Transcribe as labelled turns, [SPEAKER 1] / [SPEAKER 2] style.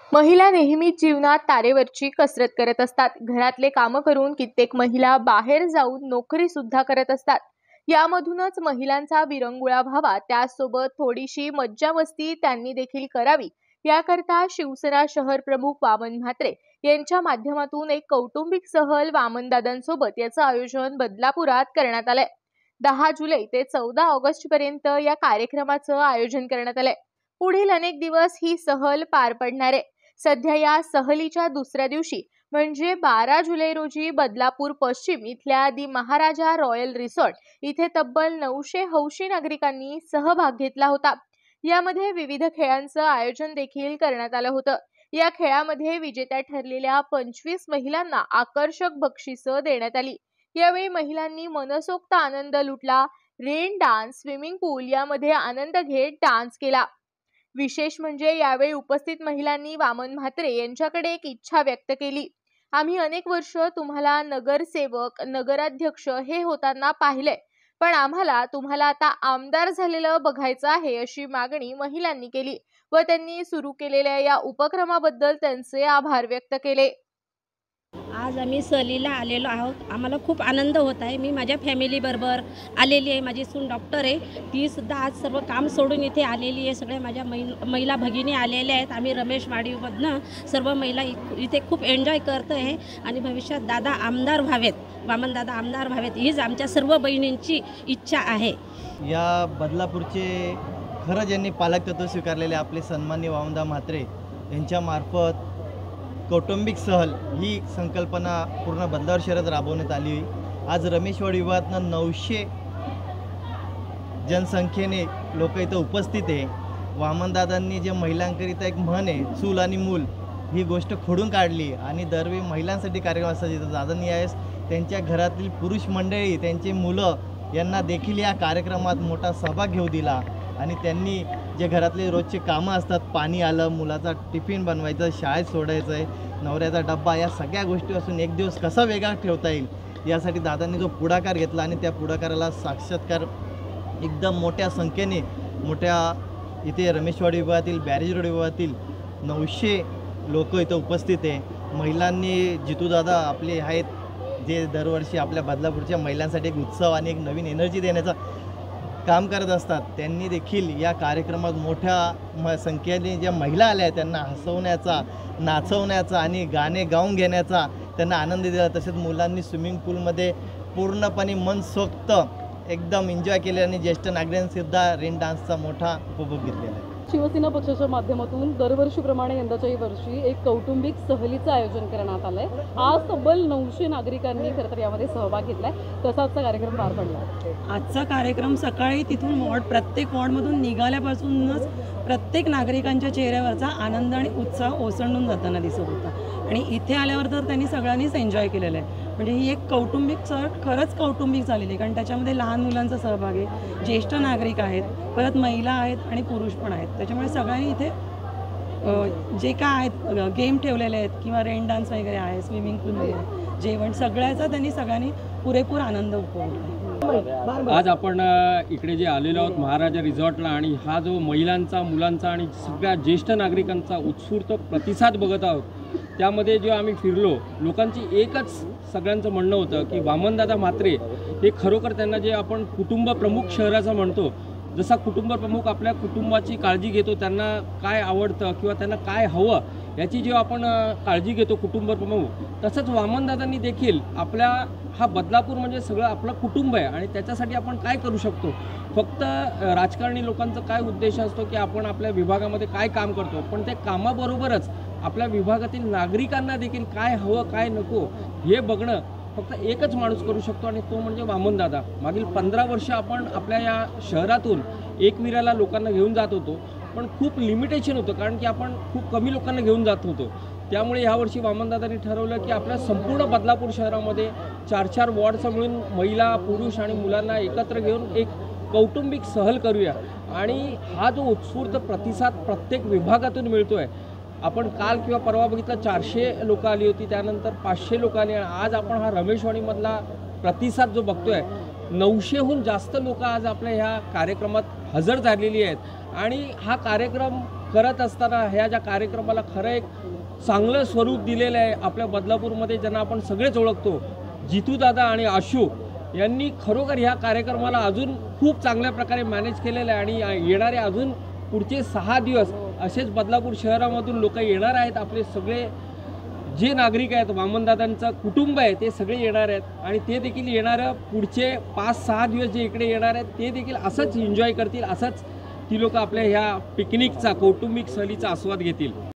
[SPEAKER 1] महिला नेहमीच जीवनात तारेवरची कसरत करत असतात। घरातले कामं करून कित्येक महिला बाहेर जाऊन नोकरी सुद्धा करत असतात। यामधूनच महिलांचा विरंगुळा व्हावा, त्यासोबत थोडीशी मज्जा मस्ती त्यांनी देखील करावी, याकरता शिवसेना शहर प्रमुख वामन म्हात्रे यांच्या माध्यमातून एक कौटुंबिक सहल वामनदादांसोबत याचं आयोजन बदलापुरात करण्यात आलंय। 10 जुलै ते 14 ऑगस्ट पर्यंत या कार्यक्रमाचं आयोजन करण्यात आलंय। पुढील अनेक दिवस ही सहल पार पडणार आहे। सध्या या सहलीच्या दुसऱ्या दिवशी म्हणजे 12 जुलै रोजी बदलापूर पश्चिम इथल्या दी महाराजा रॉयल रिसॉर्ट इथे तब्बल 900 हौशी नागरिकांनी सहभाग घेतला होता। यामध्ये विविध खेळांचं आयोजन देखील करण्यात आलं होतं। या खेळामध्ये विजेत्या ठरलेल्या 25 महिलांना आकर्षक बक्षिसं देण्यात आली। यावेळी महिलांनी मनसोक्त आनंद लुटला। रेन डान्स, स्विमिंग पूल यामध्ये आनंद घेत डान्स केला। विशेष म्हणजे यावेळी उपस्थित महिलांनी वामन म्हात्रे यांच्याकडे एक इच्छा व्यक्त केली। आम्ही अनेक वर्ष तुम्हाला नगरसेवक, नगराध्यक्ष हे होताना पाहिले, पण आम्हाला तुम्हाला आता आमदार झालेलं बघायचं आहे, अशी मागणी महिलांनी केली व त्यांनी सुरू केलेल्या या उपक्रमाबद्दल त्यांचे आभार व्यक्त केले।
[SPEAKER 2] आज आम्ही सहलीला आलेलो आहोत। आम्हाला खूप आनंद होत आहे। मी माझ्या फॅमिलीबरोबर आलेली आहे। माझी सून डॉक्टर आहे, ती सुद्धा आज सर्व काम सोडून इथे आलेली आहे। सगळ्या माझ्या महिला भगिनी आलेल्या आहेत। आम्ही रमेशवाडीमधनं सर्व महिला इथे खूप एन्जॉय करतो आहे आणि भविष्यात दादा आमदार व्हावेत, वामन दादा आमदार व्हावेत, हीच आमच्या सर्व बहिणींची इच्छा आहे।
[SPEAKER 3] या बदलापूरचे खरं ज्यांनी पालकत्व स्वीकारलेले आपले सन्माननीय वामनदा म्हात्रे यांच्यामार्फत कौटुंबिक सहल ही संकल्पना पूर्ण बदलापूर शहरात राबवण्यात आली। आज रमेशवाडी विभागातनं 900 जनसंख्येने लोक इथं उपस्थित आहे। वामनदादांनी जे महिलांकरिता एक म्हण आहे, चूल आणि मूल, ही गोष्ट खोडून काढली आणि दरवेळी महिलांसाठी कार्यक्रम असतात। जिथं दादांनी यावेळेस त्यांच्या घरातील पुरुष मंडळी, त्यांचे मुलं यांना देखील या कार्यक्रमात मोठा सहभाग घेऊ दिला आणि त्यांनी जे घरातले रोजचे कामं असतात, पाणी आलं, मुलाचा टिफिन बनवायचं, शाळेत सोडायचं आहे, नवऱ्याचा डब्बा, या सगळ्या गोष्टीपासून एक दिवस कसा वेगळा ठेवता येईल यासाठी दादांनी जो पुढाकार घेतला आणि त्या पुढाकाराला साक्षात्कार एकदम मोठ्या संख्येने इथे रमेशवाडी विभागातील, बॅरेज रोड विभागातील 900 लोक इथं उपस्थित आहे। महिलांनी, जितूदादा आपले आहेत जे दरवर्षी आपल्या बदलापूरच्या महिलांसाठी एक उत्सव आणि एक नवीन एनर्जी देण्याचा काम करत असतात, त्यांनी देखील या कार्यक्रमात मोठ्या संख्येने ज्या महिला आल्या आहेत त्यांना हसवण्याचा, नाचवण्याचा आणि गाणे गाऊन घेण्याचा त्यांना आनंद दिला। तसेच मुलांनी स्विमिंग पूलमध्ये पूर्णपणे मनसोक्त एकदम एन्जॉय केले आणि ज्येष्ठ नागरिकांनीसुद्धा रेन डान्सचा मोठा उपभोग घेतलेला आहे।
[SPEAKER 4] शिवसेना पक्षाच्या माध्यमातून दरवर्षीप्रमाणे यंदाच्याही वर्षी एक कौटुंबिक सहलीचं आयोजन करण्यात आलं आहे। आज तब्बल 900 नागरिकांनी खरं तर यामध्ये सहभाग घेतला आहे। कसा आजचा कार्यक्रम पार पडला?
[SPEAKER 5] आजचा कार्यक्रम सकाळी तिथून प्रत्येक वॉर्डमधून निघाल्यापासूनच प्रत्येक नागरिकांच्या चेहऱ्यावरचा आनंद आणि उत्साह ओसंडून जाताना दिसत होता आणि इथे आल्यावर तर त्यांनी सगळ्यांनीच एन्जॉय केलेलं आहे। म्हणजे ही एक कौटुंबिक सहल खरंच कौटुंबिक झालेली आहे, कारण त्याच्यामध्ये लहान मुलांचा सहभाग आहे, ज्येष्ठ नागरिक आहेत, परत महिला आहेत आणि पुरुष पण आहेत। त्याच्यामुळे सगळ्यांनी इथे जे काय आहेत गेम ठेवलेले आहेत किंवा रेन डान्स वगैरे आहे, स्विमिंग पूल वगैरे, जेवण, सगळ्यांनी पुरेपूर आनंद उपभोगला।
[SPEAKER 6] आज आपण इकडे जे आलेलो आहोत महाराजा रिसॉर्टला आणि हा जो महिलांचा, मुलांचा आणि सगळ्या ज्येष्ठ नागरिकांचा उत्स्फूर्त प्रतिसाद बघत आहोत, त्यामध्ये जे आम्ही फिरलो, लोकांची एकच सगळ्यांचं म्हणणं होतं की वामनदादा म्हात्रे हे खरोखर त्यांना जे आपण कुटुंब प्रमुख शहराचं म्हणतो, जसा कुटुंब प्रमुख आपल्या कुटुंबाची काळजी घेतो, त्यांना काय आवडतं किंवा त्यांना काय हवं याची जेव्हा आपण काळजी घेतो कुटुंब प्रमुख, तसंच वामनदादांनी देखील आपल्या हा बदलापूर म्हणजे सगळं आपलं कुटुंब आहे आणि त्याच्यासाठी आपण काय करू शकतो। फक्त राजकारणी लोकांचा काय उद्देश असतो की आपण आपल्या विभागामध्ये काय काम करतो, पण ते कामाबरोबरच आपल्या विभागातील नागरिकांना देखील काय हवं काय नको हे बघणं फक्त एकच माणूस करू शकतो आणि तो म्हणजे वामनदादा। मागील 15 वर्ष आपण आपल्या या शहरातून एकविराला लोकांना घेऊन जात होतो, पण खूप लिमिटेशन होतं, कारण की आपण खूप कमी लोकांना घेऊन जात होतो। त्यामुळे यावर्षी वामनदादांनी ठरवलं की आपल्या संपूर्ण बदलापूर शहरामध्ये 4-4 वॉर्डचं मिळून महिला, पुरुष आणि मुलांना एकत्र घेऊन एक कौटुंबिक सहल करूया आणि हा जो उत्स्फूर्त प्रतिसाद प्रत्येक विभागातून मिळतो आहे, आपण काल किंवा परवा बघितलं 400 लोक आली होती, त्यानंतर 500 लोक आली आणि आज आपण हा रमेशवाडीमधला प्रतिसाद जो बघतोय, 900हून जास्त लोक आज आपल्या ह्या कार्यक्रमात हजर झालेली आहेत आणि हा कार्यक्रम करत असताना ह्या ज्या कार्यक्रमाला खरं एक चांगलं स्वरूप दिलेलं आहे आपल्या बदलापूरमध्ये, ज्यांना आपण सगळेच ओळखतो, जितूदादा आणि अशोक यांनी खरोखर ह्या कार्यक्रमाला अजून खूप चांगल्या प्रकारे मॅनेज केलेलं आहे. आणि येणारे अजून पुढचे 6 दिवस असेच बदलापूर शहरामधून लोक येणार आहेत. आपले सगळे जे नागरिक आहेत, वामनदादांचं कुटुंब आहे, ते सगळे येणार आहेत आणि ते देखील येणारं पुढचे 5-6 दिवस जे इकडे येणार आहेत ते देखील असंच एन्जॉय करतील, असंच ती लोक आपल्या ह्या पिकनिकचा, कौटुंबिक सहलीचा आस्वाद घेतील.